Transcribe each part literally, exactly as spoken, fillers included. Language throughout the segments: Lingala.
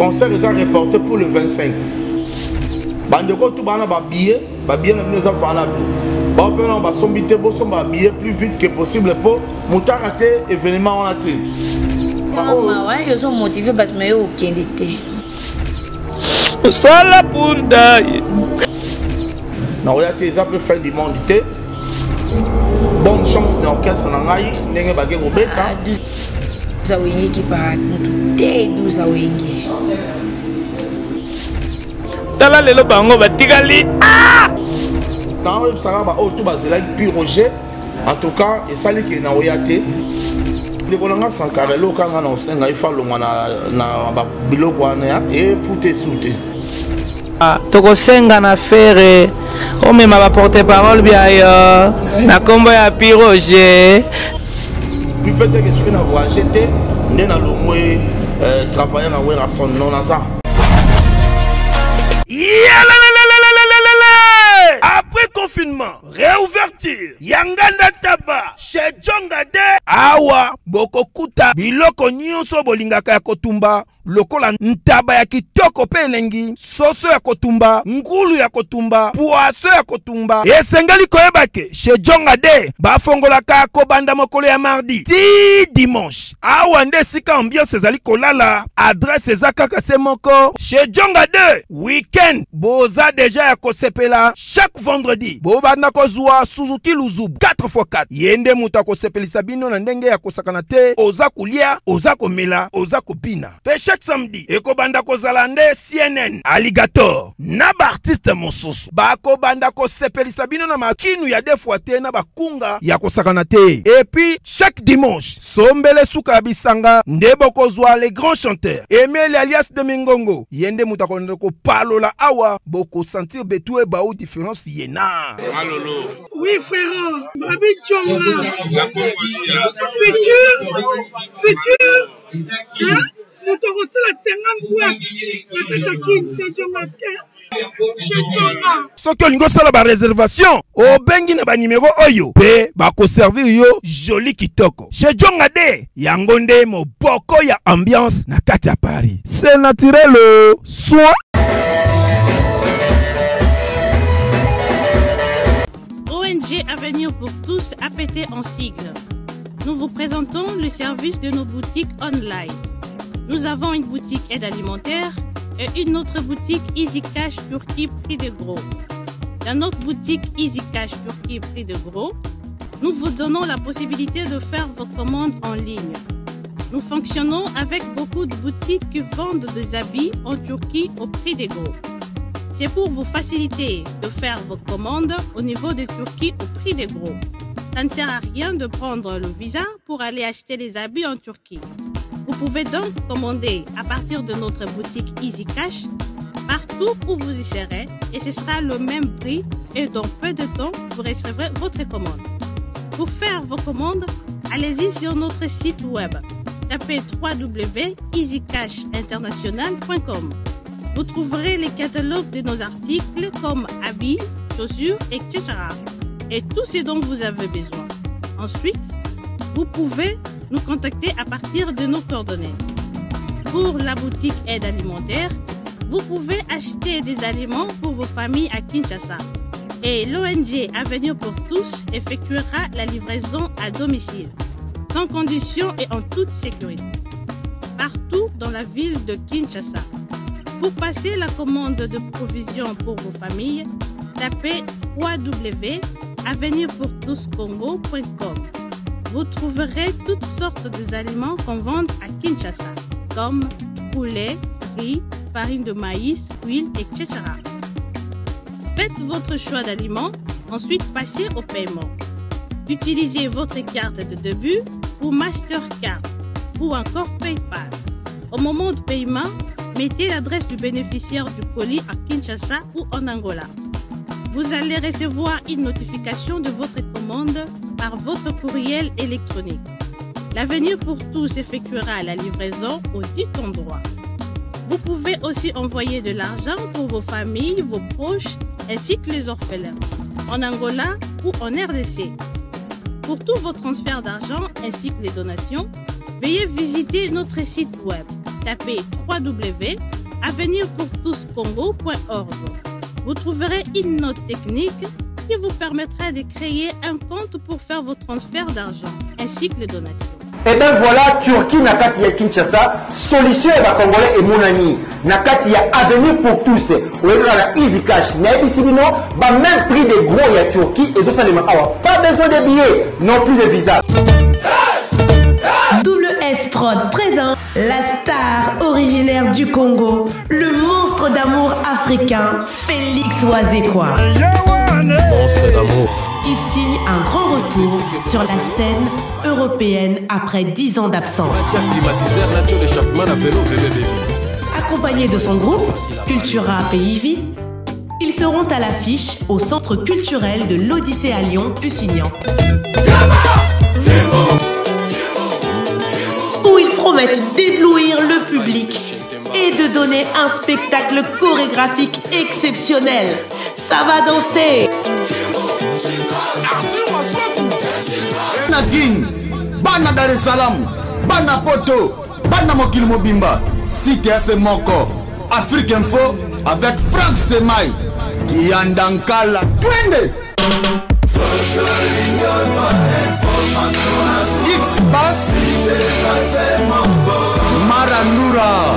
concert est reporté pour le vingt-cinq. Bandeko tout bana ba billet, ba billet na nous a valable. Ba pena ba sombité bo somba billet plus vite que possible pour monter rater événement en até. Maman, ouais, ils sont motivés parce que mais aucun été. Ça la punda. Na oya te za peu fin du monde té. Bonne chance dans l'orchestre na ngai ndenge ba ke ko beta. Za wengi ki pa tout té douza wengi. Tala lelo bango batigali. Ah! Dans le sanga ba auto bazela puis Roger. En tout cas, et ça li ki na oya te. Les bolanga sankarelo kanga na osenga ifa longa na na ba biloko wana et fouté souté. Ah, toko senga na faire o mema ba porte-parole bia yo na kombo ya Pi Roger. Puis peut-être que ce que na voyagé te ndena lomwe travailler na wera son non naza. Après confinement, réouverture, Yanganda Taba, chez Djongade, Awa, Bokokuta, Biloko Nyonso Bolingaka ya Kotumba, lokola ntaba ya kitoko pe elengi, soso ya kotumba, ngulu ya kotumba, poaso ya kotumba, esengali koyebake, chez Djongade, bafongolaka kobanda mokolo ya mardi, ti dimanche, awa nde sika ambiance ezali kolala, adresse ezaka se moko, chez Djongade, weekend, boza deja ya kosepela, chaque vendredi, bobanda kozwa Suzuki Luzubu, quatre fois quatre, yende muta kosepelisa bino na ndenge ya kosakana te, oza kulia, oza komela, oza kopina. Pe chaque samedi, ekobanda kozala nde C N N, Alligator, na ba artiste mosusu, bako banda kosepelisa bino na makinu ya defwa te na bakunga ya kosakana te. Et puis, chaque dimanche, sombele suka bisanga, nde bokozwa les grands chanteurs, Emile alias de Mingongo, yende muta konde ko palola awa, boko sentir betue ba ou différence yena. Malolo. Oui frère, Babi Djonga. Futur, futur. Hein? Nous t'avons reçu la cinquante boîtes. La Katakin, c'est Djongaske. Soki olingo sala ba réservation, o bengi na ba numéro oyo, pe ba ko servir yo joli kitoko. Chez Djongade, yango nde moboko ya ambiance na kati ya Paris. C'est naturel, soit O N G Avenir pour tous A P T en sigle. Nous vous présentons le service de nos boutiques online. Nous avons une boutique aide alimentaire et une autre boutique Easy Cash Turquie prix de gros. Dans notre boutique Easy Cash Turquie prix de gros, nous vous donnons la possibilité de faire vos commandes en ligne. Nous fonctionnons avec beaucoup de boutiques qui vendent des habits en Turquie au prix de gros. C'est pour vous faciliter de faire vos commandes au niveau de Turquie au prix de gros. Ça ne sert à rien de prendre le visa pour aller acheter les habits en Turquie. Vous pouvez donc commander à partir de notre boutique Easy Cash partout où vous y serez et ce sera le même prix et dans peu de temps vous recevrez votre commande. Pour faire vos commandes, allez-y sur notre site web. Tapez w w w point easy cash international point com. Vous trouverez les catalogues de nos articles comme habits, chaussures, et cetera. Et tout ce dont vous avez besoin. Ensuite, vous pouvez nous contacter à partir de nos coordonnées. Pour la boutique aide alimentaire, vous pouvez acheter des aliments pour vos familles à Kinshasa. Et l'O N G Avenir pour tous effectuera la livraison à domicile, sans condition et en toute sécurité, partout dans la ville de Kinshasa. Pour passer la commande de provisions pour vos familles, tapez w w w point avenir pour tous congo point com. Vous trouverez toutes sortes d'aliments qu'on vend à Kinshasa, comme poulet, riz, farine de maïs, huile, et cetera. Faites votre choix d'aliments, ensuite passez au paiement. Utilisez votre carte de début ou Mastercard ou encore PayPal. Au moment de paiement, mettez l'adresse du bénéficiaire du colis à Kinshasa ou en Angola. Vous allez recevoir une notification de votre commande par votre courriel électronique. L'Avenir pour tous effectuera la livraison au dit endroit. Vous pouvez aussi envoyer de l'argent pour vos familles, vos proches, ainsi que les orphelins, en Angola ou en R D C. Pour tous vos transferts d'argent ainsi que les donations, veuillez visiter notre site web tapez w w w point avenir pour tous congo point org. Vous trouverez une note technique qui vous permettra de créer un compte pour faire vos transferts d'argent ainsi que les donations. Et bien voilà, Turquie nakati ya Kinshasa, solution ya Congolais et Mounani. Nakati ya avenir pour tous. On est dans la easy cash. N'ayebisibino, ba même prix des gros ya Turquie et ça les awa. Pas besoin de billets, non plus de visa. Double S Prod présent la star originaire du Congo, le monstre d'amour africain, Félix Wazekwa. Monstre d'amour. Qui signe un grand retour sur la scène européenne après dix ans d'absence. Accompagné de son groupe, Cultura Pays Vie, ils seront à l'affiche au Centre culturel de l'Odyssée à Lyon, Pusignan. Où ils promettent d'éblouir le public et de donner un spectacle chorégraphique exceptionnel. Ça va danser. Nadine, Bana Dar es Salaam, Bana Poto, Bana Mokil Mobimba, Cité F Moko, Afrique Info avec Franck Semaï, Yandankala, Twende. X-Bass, Maranoura.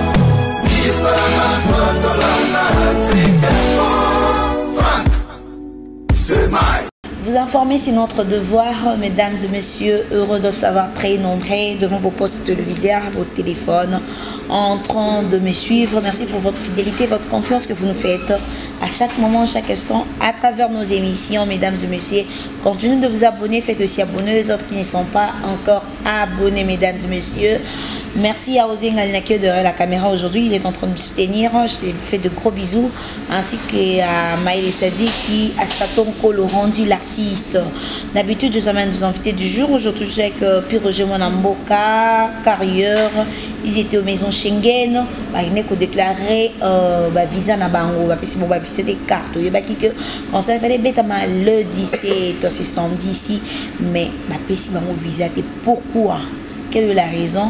Franck Semaï. Vous informer, c'est notre devoir, mesdames et messieurs, heureux de savoir très nombreux devant vos postes téléviseurs, vos téléphones, en train de me suivre. Merci pour votre fidélité, votre confiance que vous nous faites à chaque moment, à chaque instant, à travers nos émissions, mesdames et messieurs. Continuez de vous abonner, faites aussi abonner les autres qui ne sont pas encore abonnés, mesdames et messieurs. Merci à Ozenga Linake de la caméra aujourd'hui, il est en train de me soutenir. Je te fais de gros bisous, ainsi qu'à Maïli Sadi qui a Chaton Kolo rendu l'artiste. D'habitude, je vous amène nos invités du jour. Aujourd'hui, je suis avec euh, Piroger Mwanamboka, Carrière. Ils étaient aux maisons Schengen. Ils ont déclaré euh, bah, visa na bango. Bah, c'est bon, bah, visa des cartes. Il y a que quand ça fait bêta le dix-sept, c'est samedi ici. Mais bah, c'est bon, visa. Pourquoi? Quelle est la raison?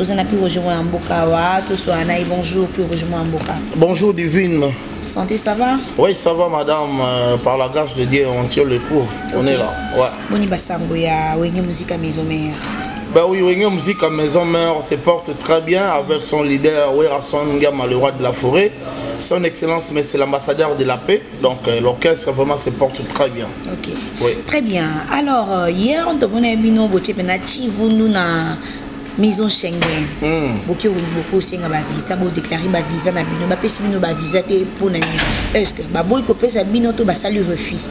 Bonjour, bonjour Divine. Santé, ça va? Oui, ça va madame, euh, par la grâce de Dieu, on tire le coup. Okay. On est là. Ouais. Boni Basango ya Wenge Musique à Maison Mère. Ben oui, Wenge Musique à Maison Mère se porte très bien avec son leader Werason Ngama, le roi de la forêt. Son excellence, mais c'est l'ambassadeur de la paix. Donc euh, l'orchestre vraiment se porte très bien. Ok. Oui. Très bien. Alors, euh, hier, on t'a donné un peu de maison Schengen. Beaucoup beaucoup singa ba visa, bo déclarer ba visa na bino, ba pesi bino ba visa te pour nani. Est-ce que ba boy ko pesa bino to ba salu refus?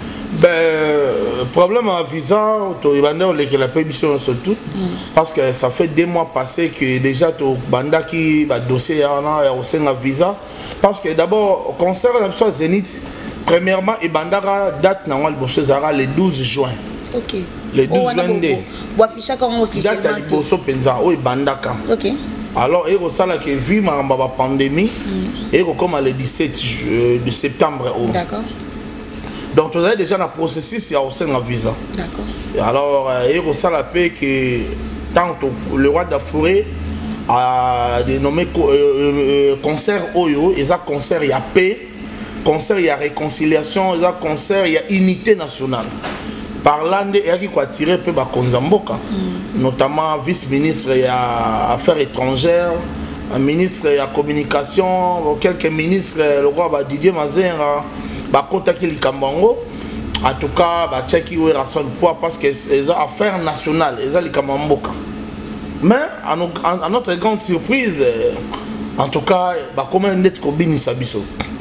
Ben problème à visa, to ibanda le que la permission surtout parce que ça fait deux mois passés que déjà to banda qui ba dossier ya na au singa visa parce que d'abord concert la soit Zénith premièrement ibandara date na wal bosso zara le douze juin. OK. Le douze juin. Boafisha comme officiellement. Date à bosso penza o ibandaka. OK. Alors et au sala que vu ma pandémie et comme le dix-sept de septembre. D'accord. Donc vous avez déjà un processus il y a aussi un visa. D'accord. Alors et au sala paix que tant le roi de la forêt a dénommé euh, euh, concert Oyo, et ça concert il y a paix, concert il y a réconciliation, et ça concert il y a unité nationale. Parlant de qui quoi tirer peu ba konzamboka, notamment vice-ministre et affaires étrangères, un ministre et communication, quelques ministres, le roi bah, Didier Mazenga, bah contacter les Kambango. En tout cas, bah tcheki ou rason poids parce que c'est affaires nationales, et ça les Kambangoka. Mais à, nos, à notre grande surprise, en tout cas, bah comment net ko bini sabiso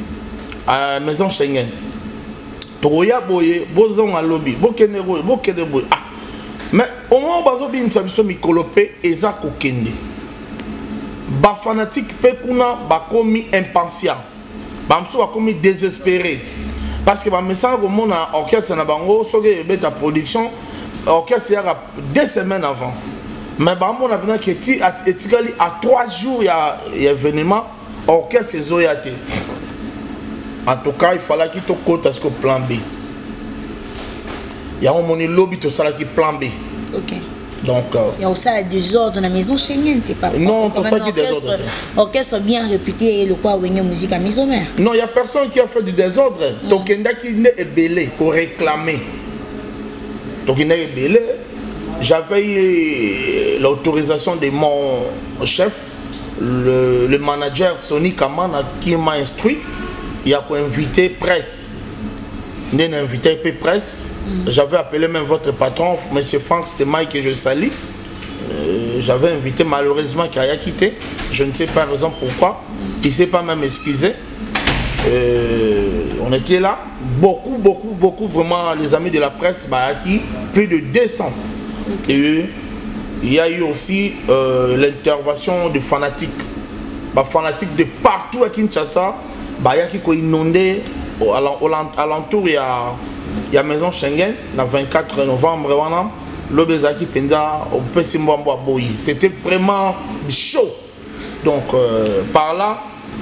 à maison Schengen. Toya boye, bozon à lobby, bokene boye, bokene boye. Ah, mais au moment où bazo bin sabiso mikolopé, eza kokende. Ba fanatique pe kuna ba komi impatient. Ba mso ba komi désespéré. Parce que ba message au monde à orchestre na bango, so que beta production, orchestre y a deux semaines avant. Mais ba mon a bien que ti etikali à trois jours il y a événement orchestre zoyate. En tout cas, il fallait qu'il te côte à ce que plan B. Il y a un moni lobby tout ça qui plan B. OK. Donc, euh, il y a aussi un désordre dans la maison Schengen, c'est pas non, pour ça qui est désordre. Orchestre bien réputé et le quoi Wenge musique à maison mère. Non, il y a personne qui a fait du désordre. Mm. Donc, il y a qui est belé pour réclamer. Donc, il est belé. J'avais l'autorisation de mon chef, le, le manager Sonny Kaman, qui m'a instruit. Il a pour inviter presse. Il a invité presse. Mm. J'avais appelé même votre patron, M. Franck Stemaille, que je salue. Euh, J'avais invité, malheureusement, qui a quitté. Je ne sais pas raison pourquoi. Il ne s'est pas même excusé. Euh, on était là. Beaucoup, beaucoup, beaucoup, vraiment, les amis de la presse, bah, qui, plus de deux cents. Okay. Et il y a eu aussi euh, l'intervention de fanatiques. Bah, fanatiques de partout à Kinshasa. Bah, il y a qui ont inondé alentour, il y a, il y a Maison Schengen, le vingt-quatre novembre. C'était vraiment chaud. Donc, euh, par là,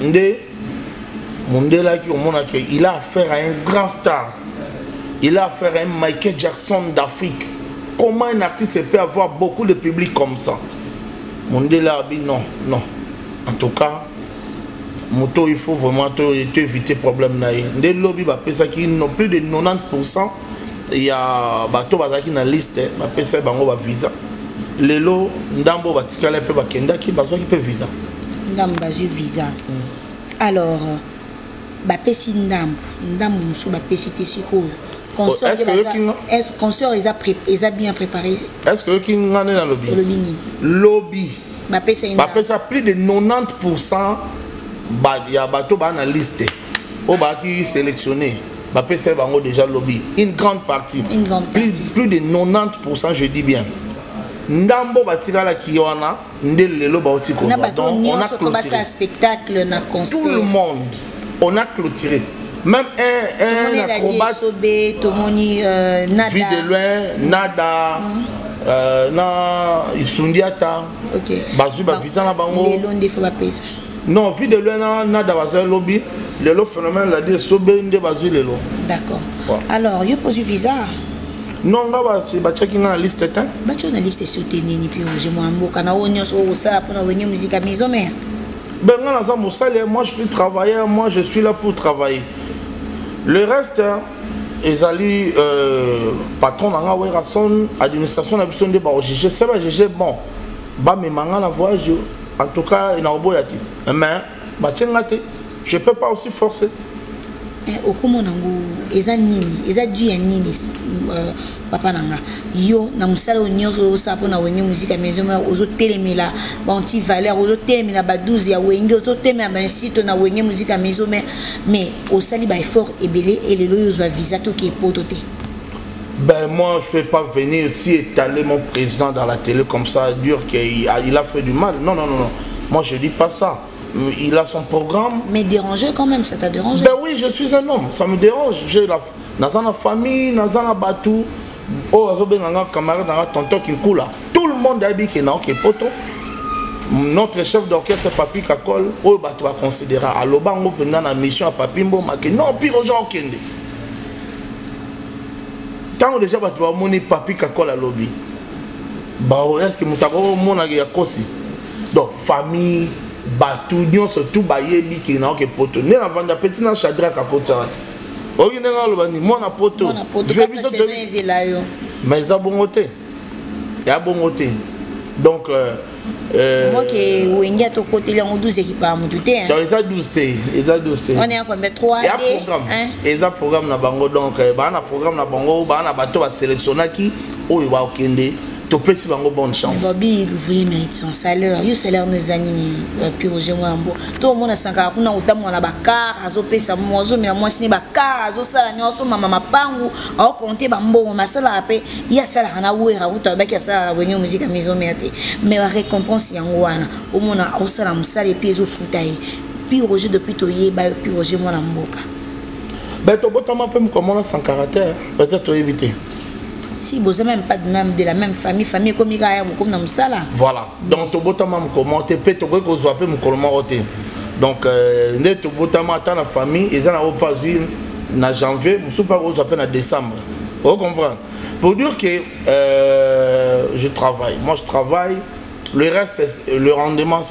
il a affaire à un grand star. Il a affaire à un Michael Jackson d'Afrique. Comment un artiste peut avoir beaucoup de public comme ça? Mondela a dit non, non. En tout cas, moto, il faut vraiment éviter le problème. Des lobbies, qui n'ont plus de quatre-vingt-dix pour cent. Il y a bateau qui na liste, il y a visa. Les lots, ndambo batikala pe bakenda qui besoin qui peut visa. Ndambo bazu visa. Alors, bapesi ndambo, ndambo musu bapesi tesiko. Est-ce que consort ils a bien préparé? Est-ce que qui ngane na lobby? Lobby. Bapesi bapesa plus de quatre-vingt-dix pour cent ba ya bateau ba na liste. O ba qui sélectionné. Bapesa bango déjà lobby. Une grande partie. Une grande plus, partie. Plus de quatre-vingt-dix pour cent je dis bien. Ndambo batikala kiwana ndelelo baotiko. Donc on a clôturé un spectacle na concert. Tout le monde on a clôturé. Même un, un acrobate euh, nada. Vie de loin, nada, mm. euh, na Isundiata, okay. Bazu Bavisa na bango. Non, vie de loin, nada Bazu lobby. Le lot phénomène l'a dit Sobe nde Bazu le lot. D'accord. Ouais. Alors, il pose visa. Non, nga c'est ba checking na liste ta. Ba chona liste soutenir ni puis je moi mboka na onyo so ça pour na wenye musique à maison mère. Ben nga na za mosale, moi je suis travailleur, moi je suis là pour travailler. Le reste, ils allaient euh, patron dans la rason, administration de la de G G, c'est pas G G bon. Bah mais manga la voyage, en tout cas il a oboyati. Mais bah tiens je peux pas aussi forcer. Au comment nango, eza nini, eza dû à nini, papa nanga. Yo na musala onyozo ça pour na wenye musique à maison mais aux autres télémela, banti valeur aux autres télémela ba douze ya wenge aux autres télémela ben site na wenye musique à maison mais mais au sali ba effort et belé et les loyaux va visa to qui est pototé. Ben moi je ne vais pas venir ici étaler mon président dans la télé comme ça dire qu'il a, il a fait du mal. Non non non non. Moi je dis pas ça. Il a son programme. Mais déranger quand même, ça t'a dérangé? Ben oui, je suis un homme, ça me dérange. J'ai la dans famille, dans la batou, oh, camarade, dans tonton qui coule. Tout le monde a dit qu'il n'a aucun poteau. Notre chef d'orchestre, Papi Kakol, oh, bah tu vas considérer. À l'Obango, pendant la mission à Papimbo, mais non, pire aux gens qui tant déjà, bah tu vas monter Papi Kakol à l'obbi. Bah, est-ce que Moutabo, mon agiakosi? Donc, famille. Batu nyon surtout bayebi ki na ke poto ne na vanda petit na chadra ka poto oki nenga lo bani mona poto je biso te ezelayo mais za bongote ya bongote donc euh moi que wengia to côté là on douze équipes à mututé hein ça douze té ça douze té on est à combien trois D programme et ça programme na bango donc ba na programme na bango ba na bato ba sélectionner qui oyo ba okende to pesi bango bonne chance. Bobby l'ouvrier mérite son salaire. Yo salaire nos années puis Roger Mwambo. Tout le monde a cinq ans kuna utamu na bakar azo pesa mozo mais moi sini bakar azo sala nyoso mama mapangu au compter bambo masala ape ya sala na wera uta ba ki sala wenye musique à maison merte mais la récompense yango wana au mona au sala musala et puis ezo futaye puis Roger depuis toye ba puis Roger mwana mboka. Ben to botama pe mkomona sans caractère peut-être éviter. Si vous n'avez même pas de, même, de la même famille, famille comme il y a comme dans Msala. Voilà. Donc, tu as même commenté, tu as même commenté. Donc, tu as la famille, ils n'ont pas vu en janvier, ils n'ont pas vu en décembre. Vous comprenez? pour dire que euh, je travaille. Moi, je travaille. Le reste, le rendement,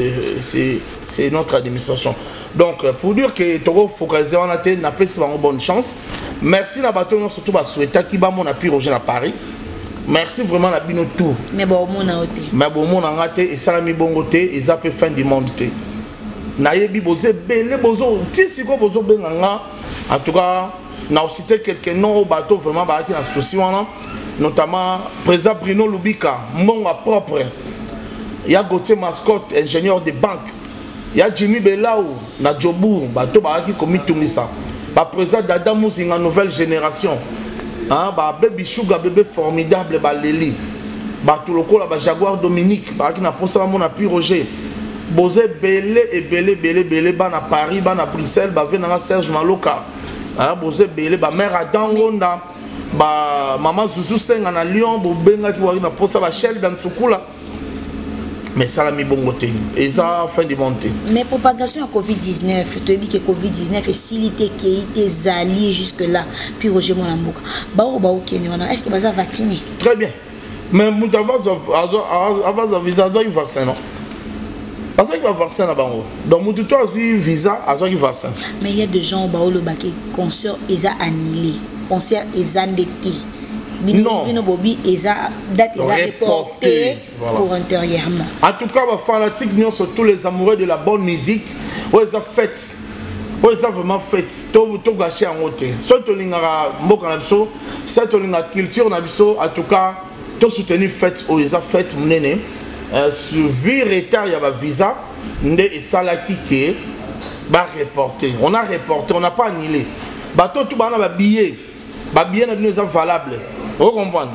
c'est notre administration. Donc, pour dire que tu as focalisé, on a été, on a pris une bonne chance. Merci à bateau, surtout à souhaiter qui va mon appui Roger à Paris. Merci vraiment à Bino tout. Mais bon, mon a été. Mais bon, mon a été et ça l'a mis bon côté et ça peut fin du monde. Naïbi Bozé, Belé Bozo, Tissiko Bozo Benanga. En tout cas, on a cité quelques noms au bateau vraiment qui a souci, notamment président Bruno Lubika, mon propre. Il y a Gauthier Mascotte, ingénieur de banque. Il y a Jimmy Belaou, na Djobour, bateau qui commis tout ça. Le président d'Adam Mouzinga, nouvelle génération. Hein, bah bébé Sugar, bébé formidable, bah Léli. Bah tout le coup là, bah Jaguar Dominique, bah qui n'a pas ça mon appui Roger. Bosé belé et belé belé belé, bah na Paris, bah na Bruxelles, bah venant Serge Maloka. Hein, Bosé belé, bah mère Adam Ronda, bah maman Zouzou Senga na Lyon, bah benga qui va na pas ça, bah Shell dans Tsukula. Mais ça l'a mis bon côté. Et ça a fait de monter. Mais propagation à Covid dix-neuf, tu as dit que Covid dix-neuf est silité qui est allié jusque-là. Puis Roger Molambouk. Est-ce que ça va vacciner? Très bien. Mais vous avez un visa, vous avez un vaccin, non? Parce qu'il y a un vaccin là-bas. Donc, vous avez un visa, vous avez un vaccin. Mais il y a des gens qui ont dit que concert est annulé. Concert est endetté. Non. Bino date reportée pour intérieurement. En tout cas, les fanatiques, surtout les amoureux de la bonne musique, ils ont fait, ils ont vraiment fait, tout gâché en haute. Surtout les gens, surtout la culture, en tout cas, tout soutenu fait, ils ont fait, sur vie retard, il y a un visa, et ça là qui est reporté. On a reporté, on n'a pas annulé. Bateau tout le billet, les billets sont valables. Vous comprenez?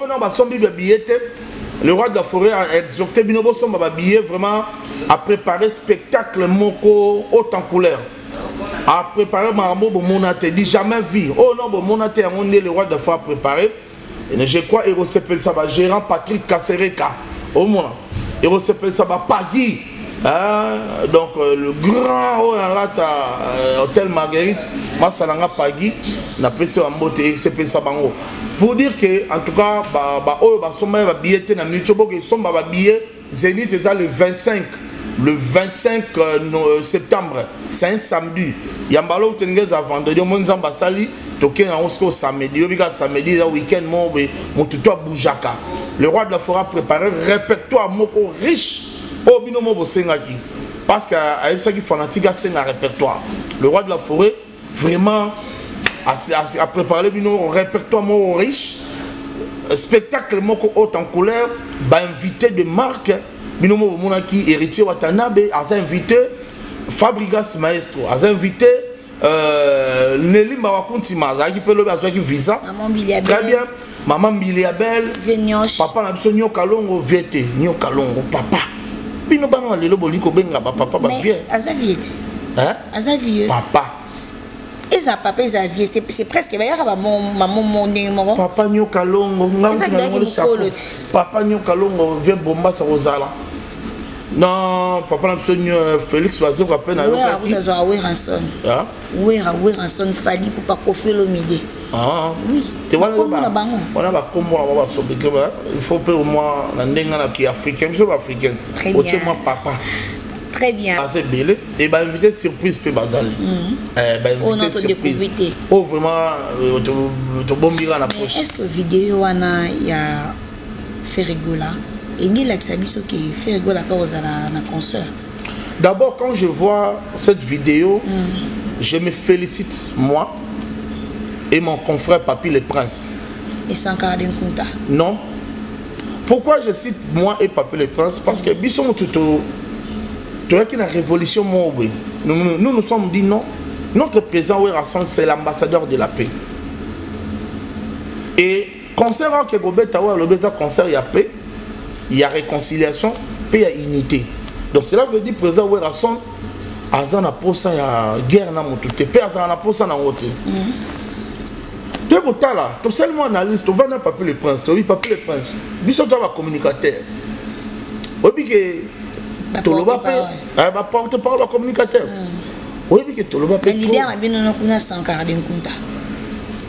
Le roi de la forêt a exhorté Binobo Somba billet vraiment à préparer spectacle moko haute en couleur. À préparer Maramo Bomonate, dit jamais vu. Oh non, Bomonate a on est le roi de la forêt à préparer. Et je crois Héros s'appelle ça gérant Patrick Kassereka. Au moins, Héros s'appelle ça Pagui. Hein? Donc euh, le grand oh, euh, hôtel Marguerite, moi ça n'a pas Pagui, n'a pas en mode et c'est ça bango. Pour dire que en tout cas, bah bah oh bah son bah billet na minute que son bah billet Zénith c'est le vingt-cinq le vingt-cinq euh, septembre, c'est un samedi. Yambalo tenez à vendredi au moins nzamba sali token en osko samedi, au biga samedi le week-end mon mon tuto boujaka. Le roi de la forêt a préparé répertoire moko riche. Oh, binomo bosengaki. Parce qu'à ça qui fanatique a un répertoire. Le roi de la forêt, vraiment, a, a, a préparé un répertoire riche. Spectacle moko haut en couleur. Bah, invité de marque. Binomo Monaki, héritier Watanabe, a invité Fabrigas Maestro, a invité euh, Nelly Mawakuntima, qui peut le faire visa. Maman Biliabel. Très bien. Maman Biliabel. Venioche. Papa n'a besoin de Kalongo, Viete, Nyo Kalongo, papa. Bino bana lelo boliko benga ba papa ba vieux. Azavieux. Hein? Azavieux. Papa. Et ça papa Azavieux, c'est c'est presque ba yaka ba mon maman mon ndingo. Papa Nyo Kalongo, ngam Papa Nyo Kalongo vient bomba sa Rosala. Non, papa n'a besoin Félix Oiseau rappelle na yo. Oui, vous avez oui ranson. Hein? Oui, oui ranson fali pour pas coiffer le midi. Ah oui. Tu vois là bas. Voilà ba kombo na ba sobe que il faut peu au moins na ndenga na ki africain, je suis africain. Très moi papa. Très bien. Assez belle et ba invité surprise pe bazali. Eh ba invité surprise. Oh vraiment to bombira na poche. Est-ce que vidéo wana ya Ferregola et ni l'exabiso qui Ferregola pas aux la na concert. D'abord quand je vois cette vidéo, mm. je me félicite moi et mon confrère Papi le Prince. Et Sankara Nkunta. Non. Pourquoi je cite moi et Papi le Prince? Parce que Bisson tout tu vois qu'il y a une révolution nous, nous nous sommes dit non. Notre président Ouerasson c'est l'ambassadeur de la paix. Et concert que Gobet Tawa le beza concert il y a paix, il y a réconciliation, paix, il y a unité. Donc cela veut dire président Ouerasson azana posa ya guerre na motuté, paix azana posa na wote. Tu es là, tu es seulement analyste, tu vas dans Papi le Prince, tu as Papi le Prince, tu es un communicateur. Tu es un porte-parole, un communicateur. Oui, que tu es un leader.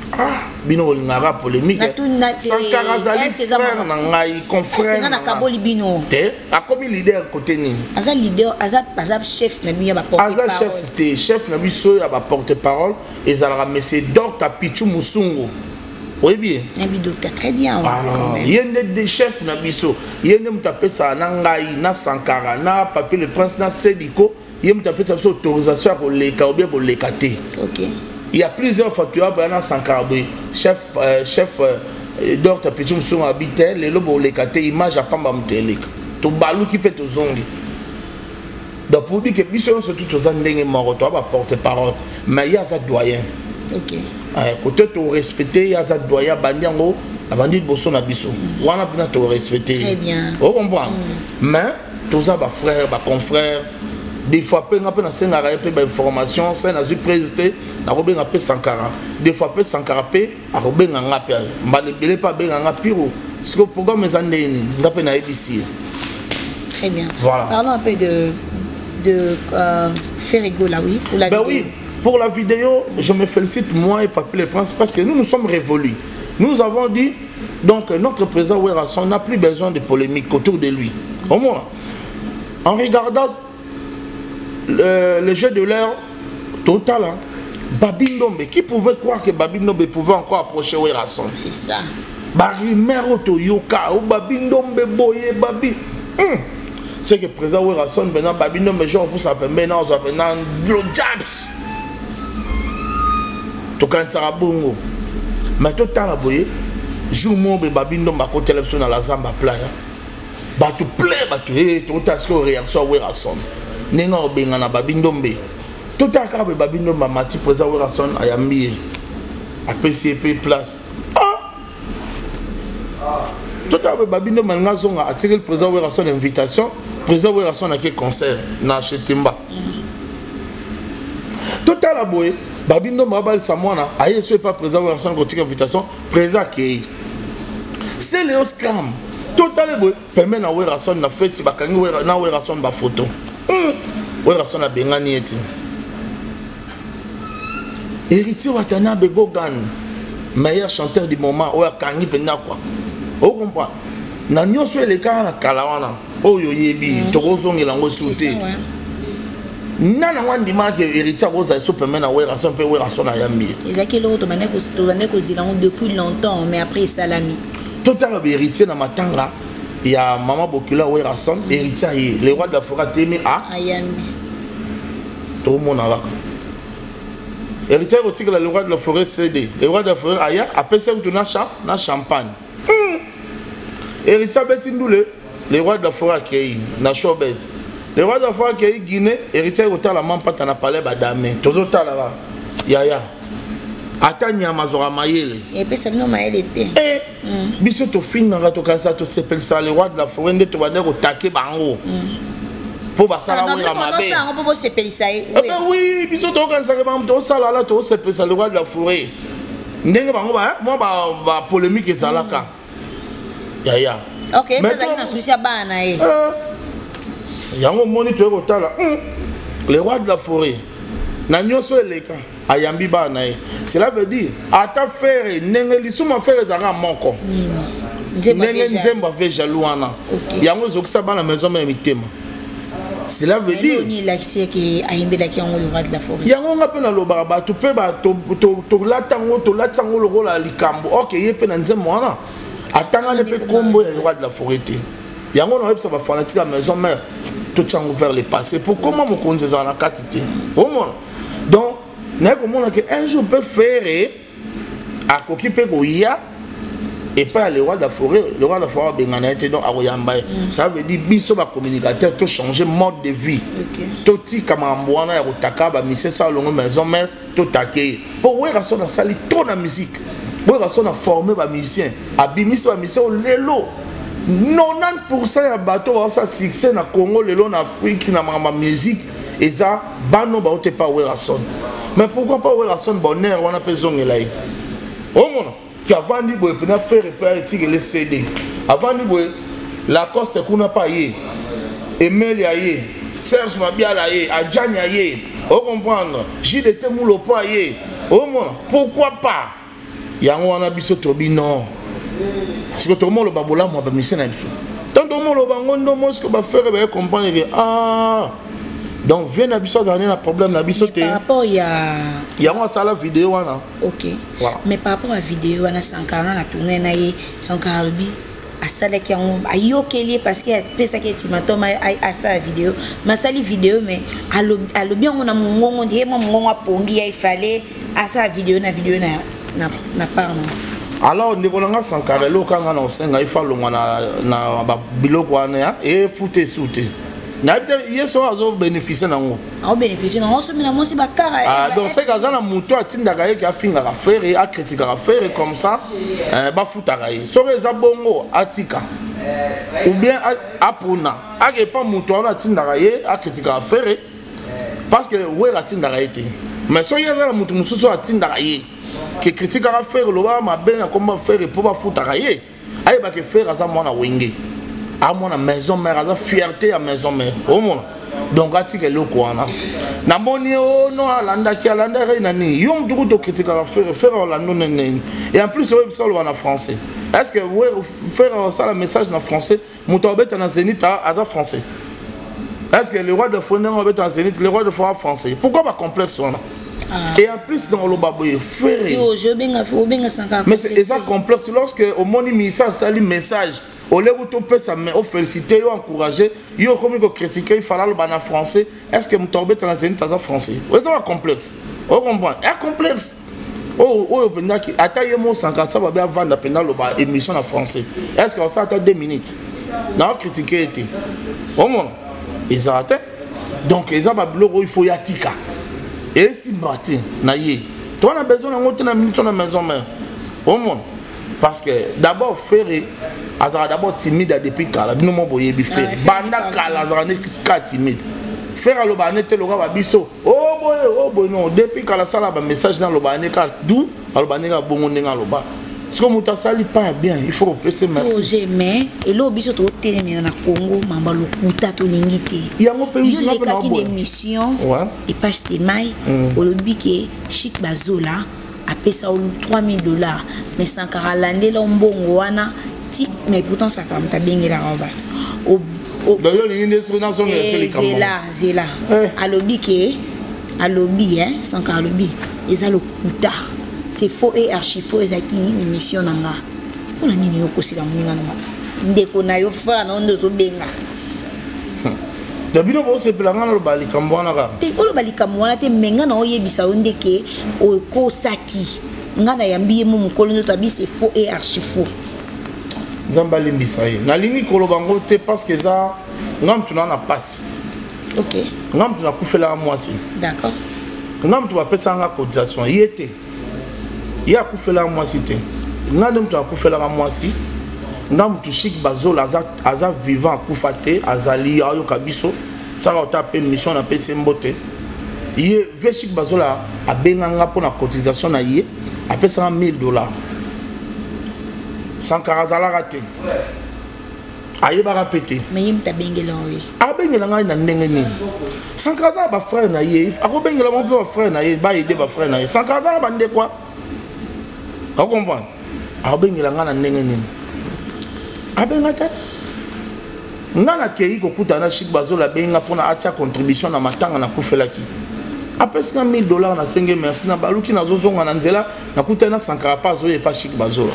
ah bino ngara polémique Sankara zali frère na ngai confrère na kaboli bino te akomi leader côté ni aza leader aza aza chef na biya ba porte parole aza chef te chef na biso ya ba porte parole ezalaka monsieur Docteur Pichu Musungu. Oui bien. Nabi docteur très bien. Il y a des chefs na biso. Il y a des tapé ça na ngai na Sankara na Papi le Prince na Sediko. Il y a tapé ça autorisation pour les cas ou bien pour les cater. OK. Il y a plusieurs facteurs pour na Sankara chef euh, chef euh, Docteur Pichu Musungu habité les lobo les cater image à pamba mtelek. To balu qui peut to zongi. Donc pour dire que biso surtout aux andenge moro to ba porte parole mais il y a ça doyen. OK. Côté tu respecter ya za doya bandiango abandi boso na biso wana pina tu respecter très bien on comprend mais tous ça ba frère ba confrère des fois pe ngapa na senga ra pe ba information ça na zu président na robe ngapa Sankara des fois pe Sankara pe a robe ngapa mbale bele pa be ngapa piro ce que programme mes années ngapa na A B C très bien voilà. Parlons un peu de de euh, Ferrigo là oui pour la ben vidéo. Oui. Pour la vidéo, je me félicite moi et Papi le Prince parce que nous nous sommes révolus. Nous avons dit, donc notre président Werrason n'a plus besoin de polémique autour de lui. Au moins, en regardant le, le jeu de l'heure total, hein, Babi Ndombe, qui pouvait croire que Babi Ndombe pouvait encore approcher Werrason? C'est ça. Barimero Toyoka, ou Babi Ndombe Boye, Babi. Hum. C'est que le président Werrason, maintenant, Babi Ndombe, genre pour s'appeler, maintenant, on s'appelle Glo Jabs. To kan sara bongo mais to tala boye jour mo be babindo ba ko télévision na la zamba playa ba to play ba to eh to tasko réaction Werrason nenga obenga na babindo mbe to taka be babindo ba mati président Werrason ayambi a P C P place ah to taka be babindo manga zonga atire le président Werrason invitation président Werrason a quel concert na Chetimba to tala boye Babindo Mabal Samwana, aïe, ce n'est pas présent ou ensemble contre invitation, présent qui c'est Léo Scram. Total, permet à Werrason na fait, bakangi na Werrason ba photo. Werrason a bengani eti. Héritier Watana Begogan, meilleur chanteur du moment, ou à Kangi Pena quoi. Vous comprenez? Nanyo soit les cas à Kalawana, oh yo yebi, Torozong et l'ango sauté. Nana wandi marque héritier Rosa so permet na Werrason pe Werrason ayambi. Ezaki lo to mané ko to mané ko zilango depuis longtemps mais après salami. Total héritier na matanga il y a maman Bokula Werrason héritier le roi de la forêt temi a ayambi. To mona la. Héritier otika le roi de la forêt C D. Le roi de la forêt aya après ça tu na cha na champagne. Héritier Betindule le roi de la forêt qui na showbiz. Le roi de la foi qui est Guinée, héritier de la main pas na palais badame. Toujours là. Yaya. Atani Amazora Mayele. Et puis ça nous Mayele était. Eh. Biso to fin na to kansa to s'appelle ça le roi de la forêt de to bander au taquet bango. Pour basala oui amabe. Non, non, pour s'appelle ça. Eh ben oui, biso to kansa que bango to sala là to s'appelle ça le roi de la forêt. Ndenge bango ba moi ba ba polémique ezalaka. Yaya. OK, mais là il na souci à bana eh. Yango moniteur otala le roi de la forêt na nyoso eleka ayambi bana e cela veut dire ata faire nenge lisuma faire ezaka moko nenge nzemba ve jalouana yango zokisa bana maison même mitema cela veut dire ni l'accès qui ayembe la ki yango le roi de la forêt yango nga pe na loba ba to pe ba to to latango to latango le roi la likambo OK yepe na nzemba wana atanga le pe kombo le roi de la forêt yango na websa ba fanatique à maison mère tout ça vers le passé pour comment mon compte dans la quantité au moins donc n'est comme on a que un jour peut faire à occuper goya et pas le roi de la forêt le roi de la forêt bengana était donc à Royamba ça veut dire biso ba communicateur tout changer mode de vie tout ti kama mbwana ya kutaka ba mise ça longo maison mère tout taquer pour Werrason na sali trop na musique Werrason a formé ba musicien abimiso ba musicien lelo quatre-vingt-dix pour cent ya bato ba sa succès na Congo lelo na Afrique na ma musique eza bano ba ote pa Werrason mais pourquoi pas Werrason bonheur wana pe zongela yi au moins qu'avant ni boye pena faire repair etique le C D avant ni boye la coste kuna pa ye Emel ya ye Serge Mabiala ye Adjani ye on comprendre J D T Moulo pa ye au moins pourquoi pas yango wana biso tobi non parce que tout le monde ba bola mo ba mission na biso tant tout le monde ba ngondo mo ce que ba faire ba comprendre que ah donc vient na biso dans un problème na biso te par rapport ya yango ça la vidéo wana OK voilà. Mais par rapport à vidéo wana Sankara na tourner na ye Sankara lobi asala ki yango ayokeli parce que pesa ki timato ma asa vidéo ma sali vidéo mais alobi yango na mongongo ndiye mo mongongo apongi ya ifale asa vidéo na vidéo na na na pardon. Alors ndeko nanga Sankara lo kanga na osenga ifalo na na ba biloko wana e fute sute na yeso azo bénéficier nango a bénéficier nango so mina mosi bakara ah donc c'est que ça na muto atindaka ye ki afinga ka faire a critiquer ka faire comme ça euh ba futaka ye so reza bongo atika ou bien apuna ake pas muto na atindaka ye a critiquer ka faire parce que we atindaka ye te mais so ye na muto mususu atindaka ye qui critique à faire le roi ma bien comment faire pour pas foutre à ye aïe bah que faire à ça moi na wenge à moi na maison mère à fierté à maison mère au monde donc ati que le quoi na na boni oh non alanda qui alanda re nani yom du to critique à faire faire Orlando nene et en plus ça le en français est-ce que ouais faire ça le message en français moutobet en zénith à français est-ce que le roi de Fondé en zénith le roi de Fondé français pourquoi pas complexe on ah. Et en plus dans le baboye frère mais c'est ça complexe lorsque au monde ça ça le message au lieu de te ça mais au féliciter ou encourager yo comme que critiquer il fallait le en français est-ce que moutobet en zénith à français ouais ça va complexe on comprend est complexe oh oh pendant qui attaque mon Sankara ça va bien vendre pendant le bas émission en français est-ce que ça attend deux minutes non critiquer était au monde ils arrêtent donc ils ont pas bloqué il faut y atika et si matin na ye toi on a besoin de monter na minute na maison mère au monde parce que d'abord faire azara d'abord timide depuis kala bino mo boye bi faire banda kala azara ne ka timide faire lo ba nete lo ba biso oh boy oh boy non depuis kala sala ba message dans lo ba ne ka dou lo ba ne ka bongo ndenga lo ba ce que muta sali pas bien il faut replacer merci projet mais et lo biso to telemina na Congo mamba lo kuta to lingité yango pe yo le ka ki émission et passe de mai au lobby que Chic Bazola a payé trois mille dollars mais Sankara landé la mbongo wana ti mais pourtant ça comme ta bien la roba au d'ailleurs les industries sont les c'est là c'est là à lobby que à lobby hein Sankara lobby ils a le kuta c'est faux et archi faux et qui une émission nanga on a nini yoko sila mninga nanga ndeko na yo fa na ndo zo benga dabino bo se pelanga lo bali kambwana ka te o lo bali kambwana te menga na oyebisa ondeke o ko saki ngana yambiye mu mukolo ndo tabi c'est faux et archi faux nzamba limbisa ye na lingi kolo bango te parce que ça ngam tuna na passe OK ngam tuna kufela mwasi d'accord ngam tu va pesa nga cotisation yete ya kufela mwasi te ngam tu akufela mwasi ngam tu Chic Bazola aza aza vivant kufate azali ayo kabiso ça va taper mission na pese mbote ye ve Chic Bazola abenga nga pour la cotisation na ye a pesa mille dollars Sankara zala raté aye ba répéter mais yim ta bengela oye a bengela nga na ndenge ni Sankara za ba frère na ye ako bengela mon peu frère na ye ba aider ba frère na ye Sankara za ba nde quoi on comprend a bengela nga na ndenge ni a benga ta nga na kei ko kutana Chic Bazola benga pour na acha contribution na matanga na kufelaki après cinq mille dollars na cinq merci na baluki na zozonga na nzela na kutana Sankara pas oye pas Chic Bazola.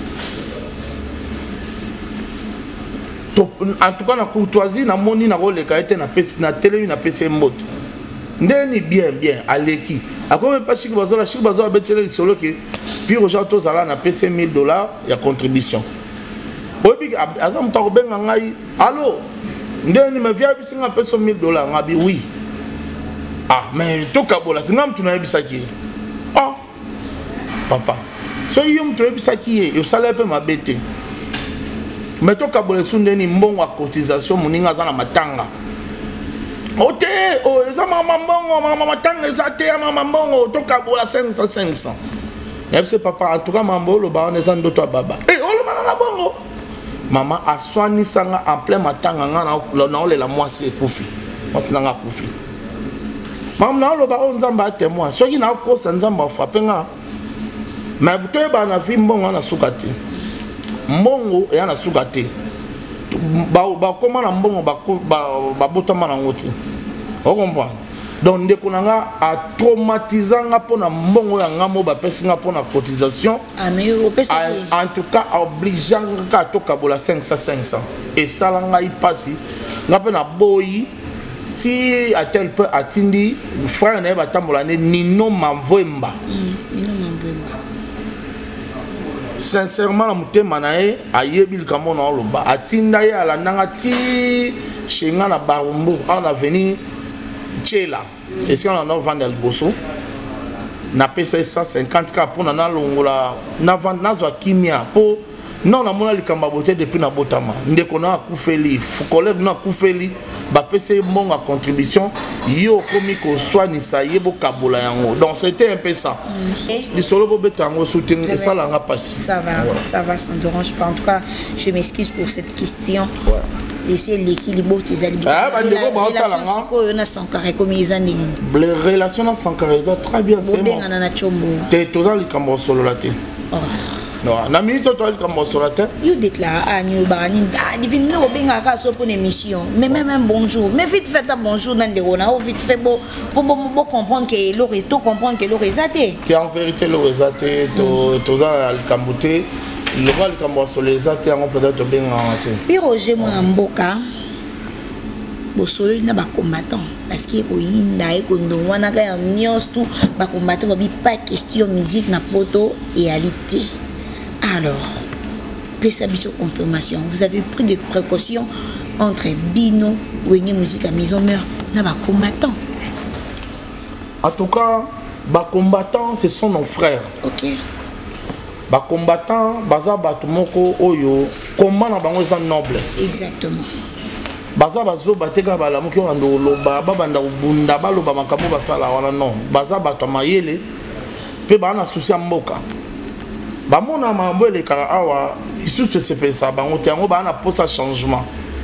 En tout cas na courtoisie na moni na role ka été na pesi na télé na pesi mbote ndeni bien bien aleki akome pas Chic Bazola Chic Bazola betele solo que puis Roger Tozala na pesi mille dollars ya contribution obi azam ta benga ngai allo ndeni me via bisinga pesi mille dollars ngabi oui ah mais to kabola singam tuna ebisaki ah papa so yum to ebisaki yo sala pe mabete mais to kabole sundeni mbongo cotisation muninga za na matanga ote o eza mama mbongo mama matanga eza te mama mbongo to kabola cinq cents cinq cents yebse papa en tout cas mambo lo ba on eza ndoto baba eh o lo manga bongo mama aswani sanga en plein matanga nga na ole la mwasi kufi mwasi nga kufi mama na lo ba on nzamba témoin soki na ko sa nzamba frapper nga mais buto ba na vi mbongo na sukati mbongo ya na sukati ba ba koma na mbongo ba ba botama na ngoti o comprendre donc ndeko nanga a traumatisanga pona mbongo ya ngamo ba pesinga pona cotisation ah mais au pesa en tout cas obligeant ka to kabola cinq cents cinq cents et ça nga y passi ngape na boyi si à tel peu atindi frère na ba tambola ne Nino Mavwemba Nino Mavwemba sincèrement la mutema na ye ayebi likambo na oloba atinda ye ala nanga ti chenga na barumbu on a venu Tchela est-ce qu'on a vendu le bosso na pesa cent cinquante k pour na longola na vendre na zwa kimia pour non na mona likamba bote depuis na botama ndeko na akufeli collègue na akufeli ba pesa monga contribution yo komi ko soigner ça yebo kabola yango donc c'était un peu ça li solo bo betango soutien et ça la nga passer ça va ça va ça ne dérange pas en tout cas je m'excuse pour cette question laisser l'équilibre des aliments ah ba ndeko ba otala nga ko na Sankara comme ils en les relations Sankara très bien c'est bon na chombo te toza likambo solo la te non na minute toi likambo solo la te you déclare à new bani divine no benga ka so pour une émission mais même un bonjour mais vite fait un bonjour dans de rona vite fait pour pour comprendre que le resto comprendre que le resaté tu en vérité le resaté to toza likambo te le roi likambo solo les até on peut-être benga te puis Roger mon mboka bosolo na ba combattant parce que oyinda e kondongwa na ka nyos tout ba combattant ba bi pas question musique na poto réalité alors pesa biso confirmation vous avez pris des précautions entre Bino Wenge musique à maison mère na ba combattant en tout cas ba combattant ce sont nos frères OK ba combattant baza bato moko oyo combat na bango za noble exactement baza bazo bateka bala muki ndo loba babanda ubunda baloba makambo basala wana non baza bato mayele pe bana souci mboka bamona mambo ele kara awa isusu se pensa bango tiango bana posa changement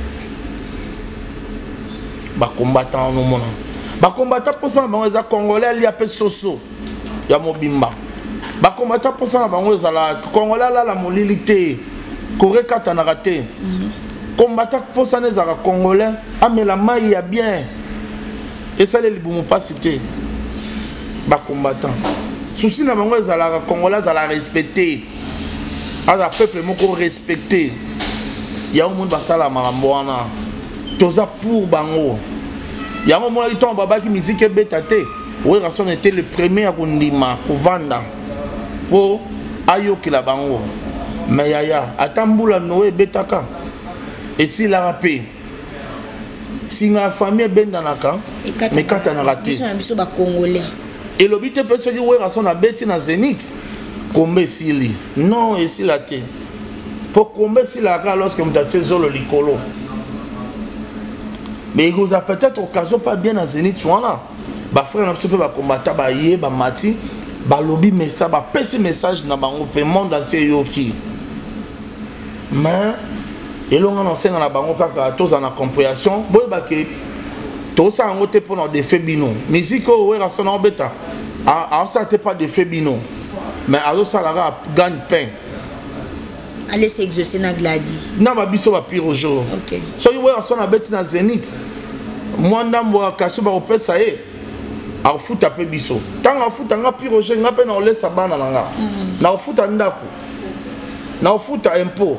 ba combattant no mona ba combattant posa bango za congolais ali ape soso ya mobimba ba combattant posa bango za la congolais la la molilité kore kata na raté combattant pour ça les arabes congolais ah mais la maille a bien et ça les libéraux pas cité bas combattant souci na bango les arabes congolais à la respecter à la peuple moko respecter il y a un monde basala maramboana toza pour bango il y a un moment ils tombent baba qui musique betate oui rason était le premier à kundima kovanda pour ayoki la bango mais yaya atambula noé betaka et si la rapé si la famille bendanaka mais quand on a raté et le but est de se dire ouais raison a bêti na Zénith combe sili non et si la té pour combe si la ga lorsque on t'a zolo likolo mais il vous a peut-être occasion pas bien na Zénith wana ba frère na peut ba combattre ba yé ba mati ba lobby message ba pesi message na bango pe monde entier yoki mais et l'on a enseigné na bango kaka tous en compréhension boy ba ke to ça en côté pour nos défait bino musique o we rason en beta a a ça t'es pas défait bino mais alors ça la gagne pain allez s'exercer na gladi na ba biso ba pire jour OK so we rason na beti na Zénith moi ndambo akashi ba opesa e a futa pe biso tanga futa nga pire jour nga pe na olesa bana nga na futa ndako na futa impôt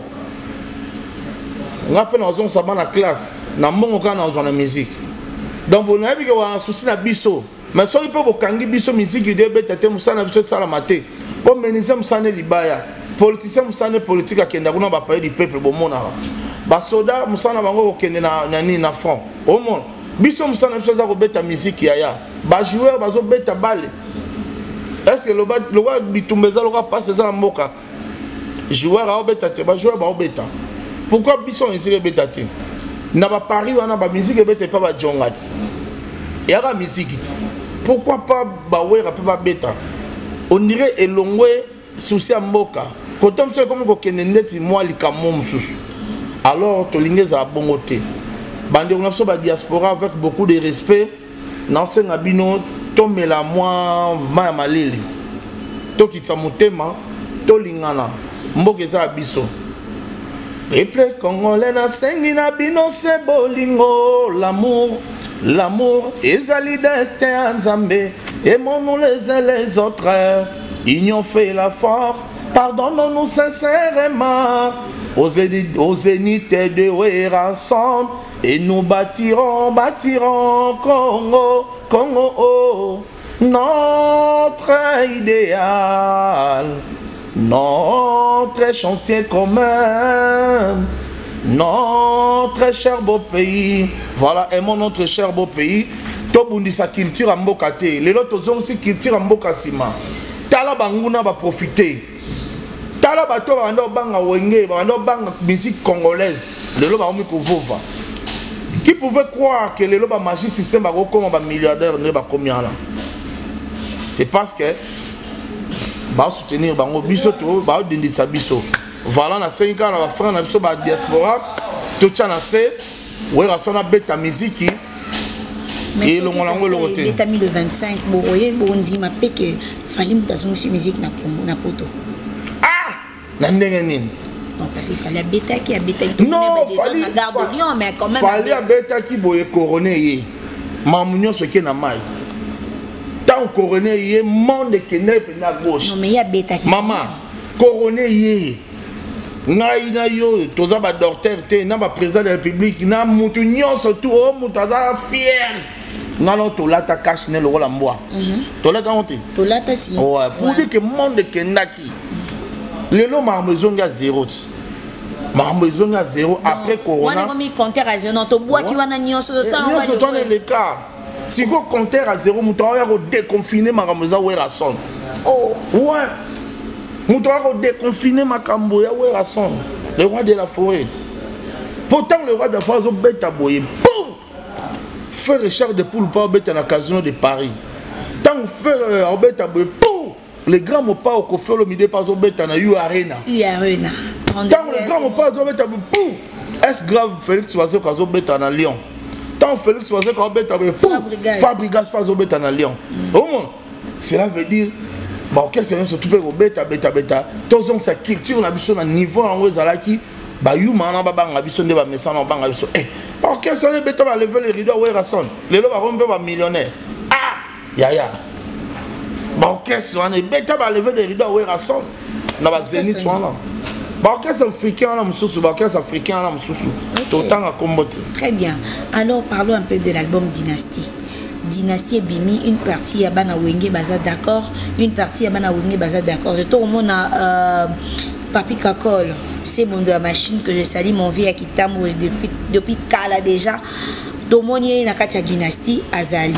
on appelle dans un sabbat na classe na mbongo kana dans la musique donc on a vu que on souci na biso mais so il peut bokangi biso musique de betete musana biso sala maté pour meniser musane libaya politicien musane politique akenda kuna ba pays du peuple bomona ba soda musana bango okende na nani na front au monde biso musana biso za ko beta musique yaya ba joueur bazo beta balle est-ce que le ba le wa bitumbeza le wa passe za mboka joueur a beta te ba joueur ba beta. Pourquoi Bisson est bétaté? N'a pas Paris ou n'a pas musique et pas Djongat. Il y a la musique. Pourquoi pas Baoué et pas Beta? On dirait Elongwe souci à Mboka. Quand on sait comme qu'on est moi les camons sous. Alors Tolingez a bon côté. Bande on a sur la diaspora avec beaucoup de respect. N'enseigne à Bino tombe la moi ma malili. tokitsa motema tolingana mboka eza biso peuple congolais nasengi na bino se bolingo l'amour l'amour ezali destin ya nzambe aimons-nous les uns les autres union fait la force pardonnons-nous sincèrement au zénith, au zénith de Ouera ensemble et nous bâtirons bâtirons Congo Congo oh, notre idéal notre chantier commun, notre cher beau pays. Voilà, aimons notre cher beau pays. Tobundi sa culture en mbokate. Les autres ont aussi culture en mbokasima. Tala banguna va profiter. Tala bato bando banga wenge, bando banga musique congolaise. Les loba omi kovova. Qui pouvait croire que les loba magique système va comme un milliardaire ne va combien là? C'est parce que ba soutenir bango biso to ba dindisa biso voilà na cinq ans na frère na biso ba diaspora to tchana se wera sona beta musique et le molango le roté beta le vingt-cinq bo oye bo ndi ma peke fali mutazo sur musique na na poto ah na ndenge nini non parce qu'il fallait beta qui a beta non fallait na gare de Lyon mais quand même fallait beta qui boye couronné yé mamunyo ce qui na mai tant couronné yé monde qui n'est pas à gauche. Non mais il y a bêta qui. Maman, couronné yé. Ngai na yo, toza ba docteur te, na ba président de la République, na mutu nyonso tout o mutaza fier. Na non to lata cash ne le rola mboa. To lata honte. To lata si. Ouais, pour dire que monde qui ndaki. Lelo ma maison ga zéro. Ma maison ga zéro après corona. On a mis compteur à zéro, non to bois qui wana nyonso ça on va. Nyonso ton l'écart. Si vous comptez à zéro, vous allez déconfiner ma caméra où est la sonne. Oh, ouais. Vous allez déconfiner ma caméra où est la sonne. Le roi de la forêt. Pourtant, le roi de la forêt, il a bête à boyer. Boum! Faire Richard de Poule pas bête à la casino de Paris. Tant que faire bête à boyer. Boum! Les grands mots pas au coffre le midi pas au bête à la U Arena. U Arena. Tant que les grands mots pas au bête à boyer. Boum! Est-ce grave Félix Oiseau qu'à bête à Lyon? Tant Félix Oiseau qu'à bête à boyer. Fabrigas pas au bête à Lyon. Au moins, cela veut dire. Bah, qu'est-ce que c'est tout bêta bêta bêta. Tous ont sa culture, on a besoin d'un niveau en haut zalaki. Bah, you man, on a besoin de message en bang. Eh, bah, qu'est-ce que c'est bêta va lever les rideaux où est Rasson. Les lois vont faire millionnaire. Ah, ya ya. Bah, qu'est-ce que c'est bêta va lever les rideaux où est Rasson. Na ba zénith soit là. Bah, qu'est-ce que c'est africain là, monsieur Bah, qu'est-ce que c'est africain là, monsieur Tout le temps à combattre. Très bien. Alors, parlons un peu de l'album Dynastie. Dynastie Bimi, une partie à Bana Wenge Baza d'accord, une partie à Bana Wenge Baza d'accord. Je trouve mon euh, Papi Kakol, c'est mon de la machine que je salue, mon vieux qui t'a depuis depuis Kala déjà. Tout le monde est dans la Dynastie Azali.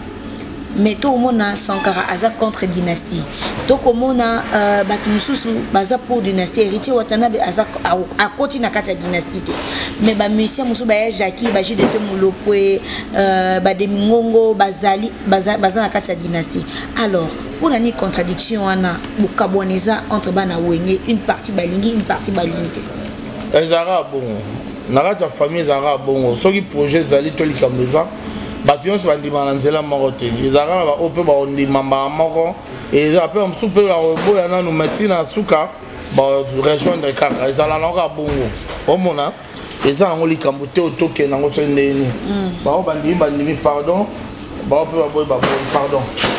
Mais tout le monde a Sankara Aza contre Dynastie. Tout le monde a Batumususu Baza pour Dynastie. Héritier Watanabe Aza à côté de la Dynastie. Mais bah monsieur Moussou Baye Jackie Baji de Temulopwe Bademingongo Bazali Baza Baza na kati ya Dynastie. Alors pour la contradiction ana bukaboneza entre bana wenge une partie balingi une partie balingi. Ezara bon. Na kati famille Ezara bon. Soki projet zali to likameza. Bâtiment sur la dimanzela moroté. Ezara ba ope ba ondi mamba moko. Et ils appellent un souper la robot et nous mettons dans souka ba rejoindre kaka. Ezala na ka bon. Au mona. Ezala ngoli kambuté otoke na ngoso ndeni. Ba obandi bandi pardon. Ba ope ba pardon.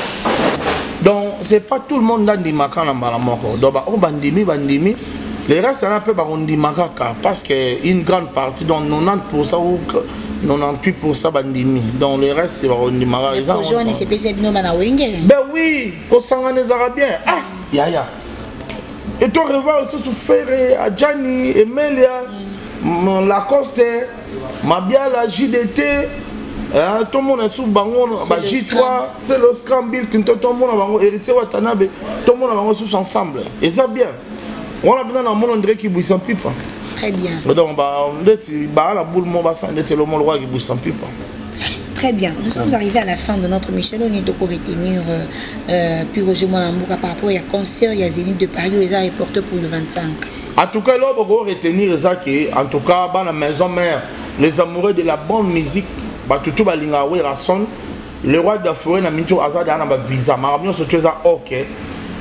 Donc c'est pas tout le monde dans di makana mbala moko. Donc ba obandi bandimi. Les restes là peu ba ondi makaka parce que une grande partie donc quatre-vingt-dix pour cent ou quatre-vingt-dix pour cent bandimi. Donc les restes c'est ba ondi makaka. Les jeunes c'est spécial bino bana wenge. Ben oui, pour sangane les arabiens. Ah, ya ya. Et toi revoir sous Ferré, Adjani, Emelia, Lacoste, Mabiala, J D T, tout le monde est sous Bangon, J trois, c'est le Scramble, tout le monde a Bangon, Héritier Watanabe, tout le monde a Bangon sous ensemble. Et ça bien. On a besoin d'un monde André qui bouille sans pipe. Très bien. Donc, bah, la boule, mon bassin, c'est le monde roi qui bouille sans pipe. Très bien. Nous sommes arrivés à la fin de notre mission. On est de retenir euh, puis Roger Molamboura par rapport à concert, il y a Zénith de Paris, ils ont reporté pour le vingt-cinq. En tout cas, là, on va retenir ça qui, en tout cas, dans la maison mère, les amoureux de la bonne musique, bah, tout le monde, le roi de la forêt, n'a mis tout hasard dans le visa. Mais bien, c'est ok.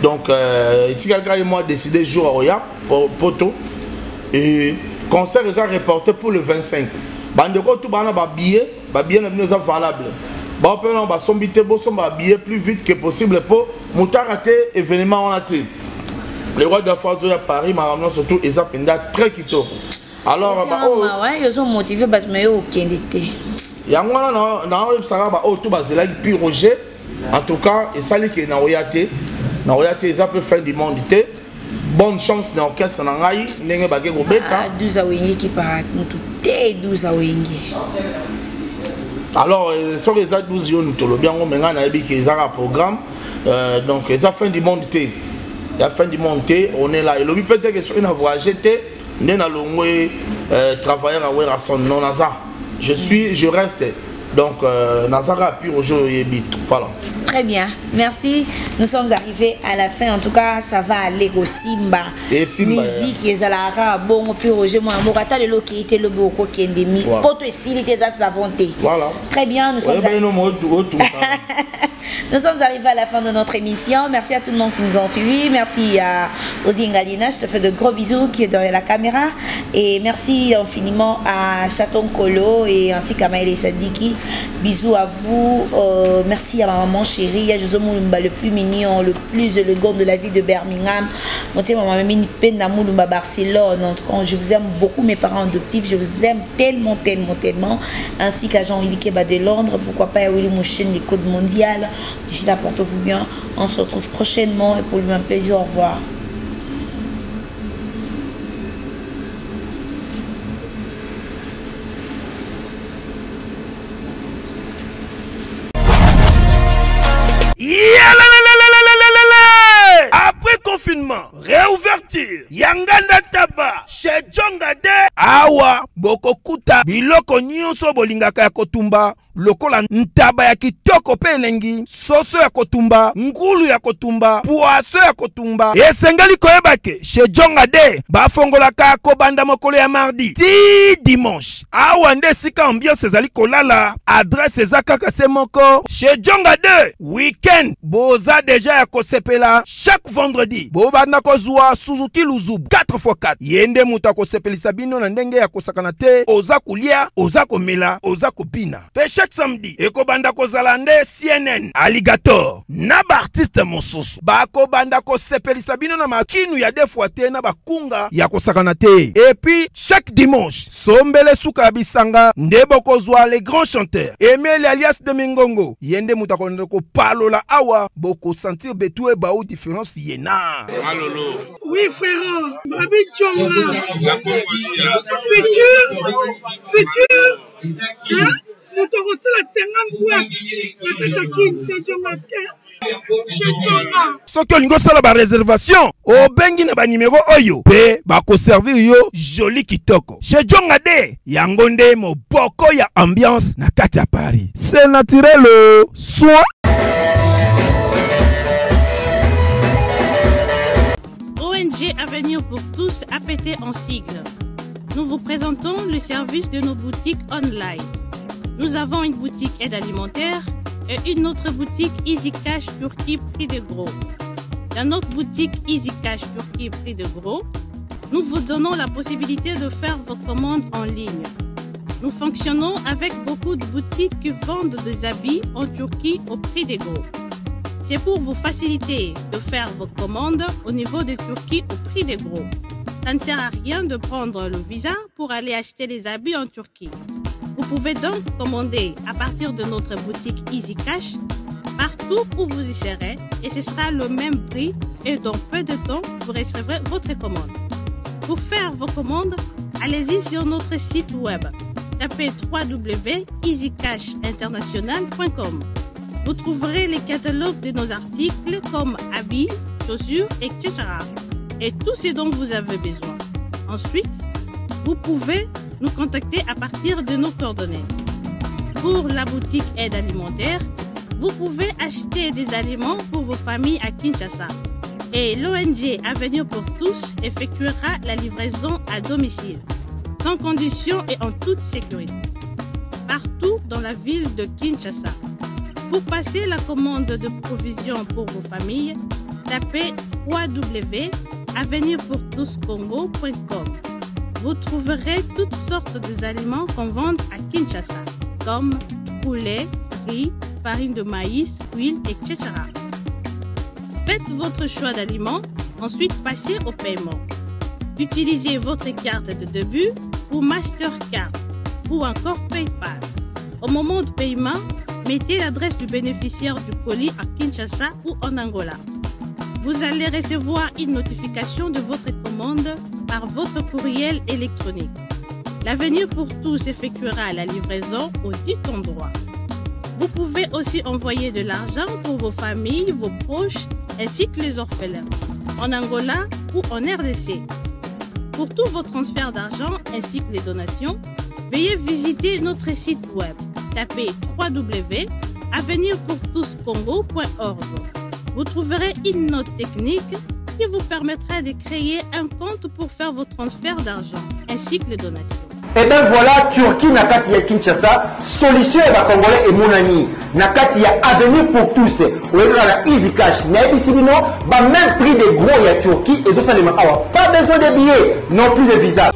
Donc, euh, quelqu'un et moi décidé jour à Oya, Poto. Et concert est reporté pour le vingt-cinq. Bandeko tout bana ba billet, ba billet n'est pas valable. Ba peut on ba sombité bo somba billet plus vite que possible pour mutarate événement on a été. Les rois de la France à Paris m'a ramené surtout ils appellent très quito. Alors bah oh ouais, ils sont motivés parce mais aucun été. Yangwana na na ça ba oh tout bazela puis Roger. En tout cas, et ça qui est na oyate, na oyate ils appellent fin du monde té. Bonne chance dans l'orchestre nangai ndenge bagé gobeka douze awenge qui part mutu té douze awenge. Alors sur les douze yo nous bien on menga na ebi ki ezara programme donc ils a fin du monde té. La fin du monde té, on est là et le peut-être que sur une voyage té ndena longwe travailler à wera son non naza. Je suis je reste donc Nazara puis aujourd'hui Yebit voilà. Très bien, merci. Nous sommes arrivés à la fin. En tout cas, ça va aller au Simba. Et Simba musique, ils allaient bon, puis Roger, moi, Morata, le lot qui était le beau qui est endémique. Pour toi, s'il était à sa volonté. Voilà. Très bien, nous sommes arrivés. Nous sommes arrivés à la fin de notre émission. Merci à tout le monde qui nous a suivis. Merci à Ozi Ngalina. Je te fais de gros bisous qui est derrière la caméra. Et merci infiniment à Chaton Kolo et ainsi qu'à Maëlle Sadiki. Bisous à vous. Euh, merci à ma maman chérie, à José Moulumba, le plus mignon, le plus élégant de la ville de Birmingham. Mon thème, maman Mini Penda Moulumba, Barcelone. En tout cas, je vous aime beaucoup, mes parents adoptifs. Je vous aime tellement, tellement, tellement. Ainsi qu'à Jean-Yves Keba de Londres. Pourquoi pas à Willy Mouchen, les codes mondiales. D'ici là, portez-vous bien. On se retrouve prochainement et pour le même plaisir, au revoir. Après confinement, réouverture, Yanganda Taba, chez Djongade, Awa, Bokokuta, Biloko Nyonso Bolingaka ya Kotumba, lokola ntaba ya kitoko pe elengi, soso ya kotumba, ngulu ya kotumba, poaso ya kotumba. Esengali koyebake, chez Djongade, bafongolaka kobanda mokolo ya mardi, ti dimanche. Awa nde sika ambiance ezali kolala, adresse ezaka se moko, chez Djongade, weekend, boza deja ya kosepela, chaque vendredi, bobanda kozwa Suzuki Luzubu, quatre fois quatre. Yende muta kosepelisa bino na ndenge ya kosakana te, oza kulia, oza komela, oza kopina. Pe chaque samedi, ekobanda kozala nde C N N, Alligator, na ba artiste mosusu. Bako banda kosepelisa bino na makinu ya defwa te na bakunga ya kosakana te. Et puis, chaque dimanche, Sombele Suka Bisanga, ndebo kozwa les grands chanteurs. Emile alias de Mingongo, yende muta ko palola awa, boko sentir betue ba ou différence yena. Malolo. Oui frère, Babi Djonga. Futur, futur. Hein? Nous te reçons la cinquante boîtes. La Katakin, c'est Djongaske. Soki olingo sala ba réservation, o bengi na ba numéro oyo, pe ba ko servir yo joli kitoko. Chez Djongade, yango nde moboko ya ambiance na kati ya Paris. C'est naturel, soit O N G Avenir pour tous a pété en sigle. Nous vous présentons le service de nos boutiques online. Nous avons une boutique aide alimentaire et une autre boutique Easy Cash Turquie prix de gros. Dans notre boutique Easy Cash Turquie prix de gros, nous vous donnons la possibilité de faire vos commandes en ligne. Nous fonctionnons avec beaucoup de boutiques qui vendent des habits en Turquie au prix de gros. C'est pour vous faciliter de faire vos commandes au niveau de Turquie au prix de gros. Ça ne sert à rien de prendre le visa pour aller acheter des habits en Turquie. Vous pouvez donc commander à partir de notre boutique Easy Cash partout où vous y serez et ce sera le même prix et dans peu de temps vous recevrez votre commande. Pour faire vos commandes, allez-y sur notre site web. Tapez w w w point easy cash international point com. Vous trouverez les catalogues de nos articles comme habits, chaussures, et cetera. Et tout ce dont vous avez besoin. Ensuite, vous pouvez nous contacter à partir de nos coordonnées. Pour la boutique aide alimentaire, vous pouvez acheter des aliments pour vos familles à Kinshasa. Et l'O N G Avenir pour tous effectuera la livraison à domicile, sans condition et en toute sécurité, partout dans la ville de Kinshasa. Pour passer la commande de provisions pour vos familles, tapez w w w point avenir pour tous congo point com. Vous trouverez toutes sortes d'aliments qu'on vend à Kinshasa, comme poulet, riz, farine de maïs, huile, et cetera. Faites votre choix d'aliments, ensuite passez au paiement. Utilisez votre carte de début ou Mastercard ou encore PayPal. Au moment de paiement, mettez l'adresse du bénéficiaire du colis à Kinshasa ou en Angola. Vous allez recevoir une notification de votre commande par votre courriel électronique. L'avenir pour tous effectuera la livraison au dit endroit. Vous pouvez aussi envoyer de l'argent pour vos familles, vos proches, ainsi que les orphelins, en Angola ou en R D C. Pour tous vos transferts d'argent ainsi que les donations, veuillez visiter notre site web. Tapez w w w point avenir pour tous congo point org. Vous trouverez une note technique qui vous permettra de créer un compte pour faire vos transferts d'argent ainsi que les donations. Et bien voilà, Turquie nakati ya Kinshasa, solution ya Congolais et Mounani. Nakati ya avenir pour tous. Ou la Easy Cash. Naibisibino, ba même prix des gros ya Turquie et ça les awa. Pas besoin de billets, non plus de visa.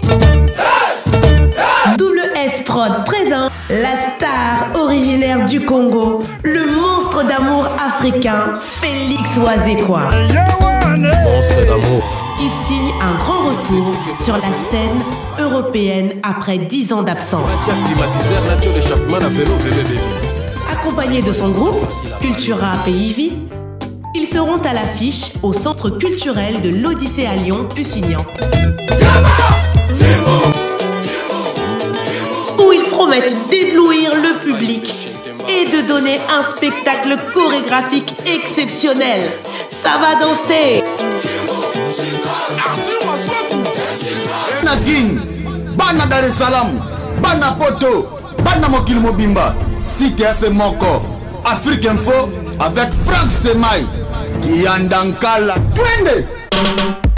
Double S Prod présent la star originaire du Congo, le monstre d'amour africain, Félix Wazekwa. Monstre d'amour. Qui signe un grand retour sur la scène européenne après dix ans d'absence. Accompagné de son groupe, Cultura Pays Vie, ils seront à l'affiche au Centre culturel de l'Odyssée à Lyon, Pusignan. Où ils promettent d'éblouir le public et de donner un spectacle chorégraphique exceptionnel. Ça va danser. King, Bana Dar es Salaam, Bana Poto, Bana Mokil Mobimba, C T F Moko, Afrique Info avec Franck Semaï, Yandankala, Twende.